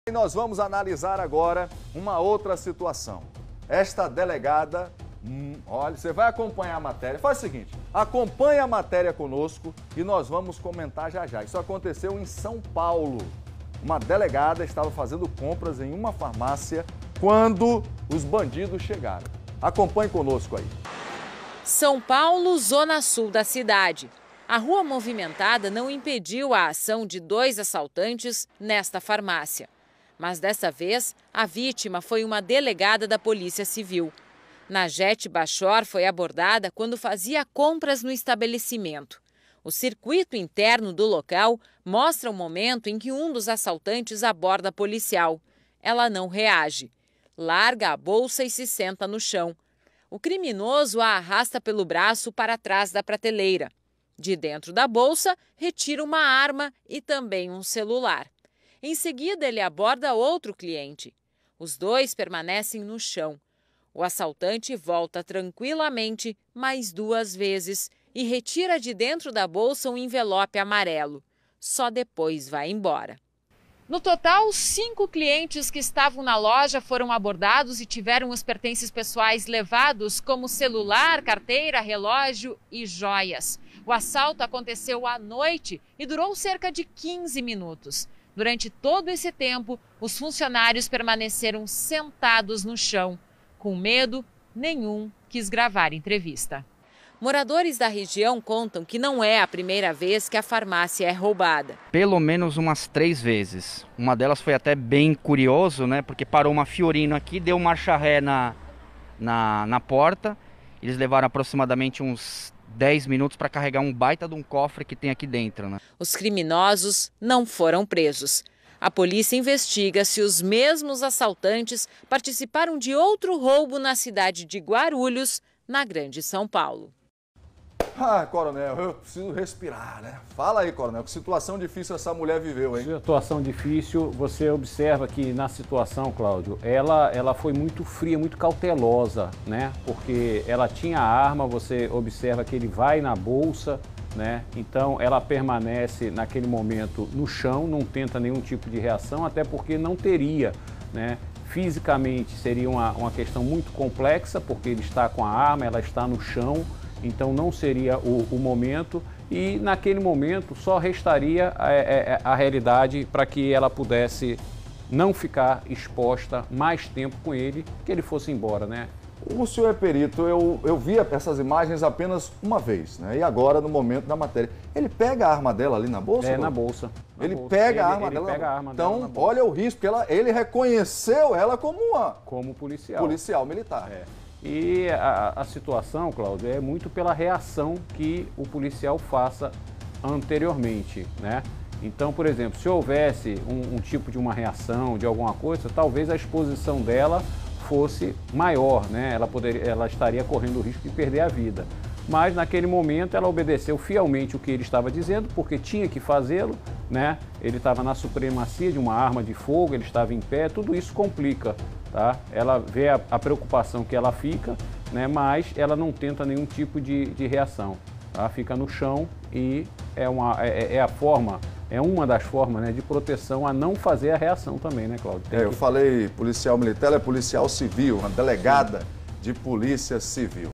E nós vamos analisar agora uma outra situação. Esta delegada, olha, você vai acompanhar a matéria. Faz o seguinte, acompanhe a matéria conosco e nós vamos comentar já já. Isso aconteceu em São Paulo. Uma delegada estava fazendo compras em uma farmácia quando os bandidos chegaram. Acompanhe conosco aí. São Paulo, zona sul da cidade. A rua movimentada não impediu a ação de 2 assaltantes nesta farmácia. Mas dessa vez, a vítima foi uma delegada da Polícia Civil. Najete Bachor foi abordada quando fazia compras no estabelecimento. O circuito interno do local mostra o momento em que um dos assaltantes aborda a policial. Ela não reage. Larga a bolsa e se senta no chão. O criminoso a arrasta pelo braço para trás da prateleira. De dentro da bolsa, retira uma arma e também um celular. Em seguida, ele aborda outro cliente. Os dois permanecem no chão. O assaltante volta tranquilamente mais 2 vezes e retira de dentro da bolsa um envelope amarelo. Só depois vai embora. No total, 5 clientes que estavam na loja foram abordados e tiveram os pertences pessoais levados, como celular, carteira, relógio e joias. O assalto aconteceu à noite e durou cerca de 15 minutos. Durante todo esse tempo, os funcionários permaneceram sentados no chão. Com medo, nenhum quis gravar entrevista. Moradores da região contam que não é a primeira vez que a farmácia é roubada. Pelo menos umas 3 vezes. Uma delas foi até bem curioso, né? Porque parou uma Fiorino aqui, deu marcha ré na porta. Eles levaram aproximadamente uns 10 minutos para carregar um baita de um cofre que tem aqui dentro, né? Os criminosos não foram presos. A polícia investiga se os mesmos assaltantes participaram de outro roubo na cidade de Guarulhos, na Grande São Paulo. Ah, coronel, eu preciso respirar, né? Fala aí, coronel, que situação difícil essa mulher viveu, hein? Situação difícil, você observa que na situação, Cláudio, ela foi muito fria, muito cautelosa, né? Porque ela tinha a arma, você observa que ele vai na bolsa, né? Então ela permanece naquele momento no chão, não tenta nenhum tipo de reação, até porque não teria, né? Fisicamente seria uma questão muito complexa, porque ele está com a arma, ela está no chão, então não seria o momento e naquele momento só restaria a realidade para que ela pudesse não ficar exposta mais tempo com ele, que ele fosse embora, né? O senhor é perito, eu vi essas imagens apenas uma vez, né? E agora, no momento da matéria, ele pega a arma dela ali na bolsa? É, na bolsa. Ele pega a arma dela? Pega a arma então, dela na bolsa. Olha o risco, porque ele reconheceu ela como como policial. Policial militar. É. E a situação, Cláudio, é muito pela reação que o policial faça anteriormente, né? Então, por exemplo, se houvesse um tipo de uma reação, de alguma coisa, talvez a exposição dela fosse maior, né? Ela estaria correndo o risco de perder a vida. Mas naquele momento ela obedeceu fielmente o que ele estava dizendo, porque tinha que fazê-lo, né? Ele estava na supremacia de uma arma de fogo, ele estava em pé, tudo isso complica, tá? Ela vê a preocupação que ela fica, né? Mas ela não tenta nenhum tipo de reação, tá? Fica no chão e é uma das formas, né, de proteção a não fazer a reação também, né, Cláudio? Eu falei policial militar, ela é policial civil, uma delegada de polícia civil.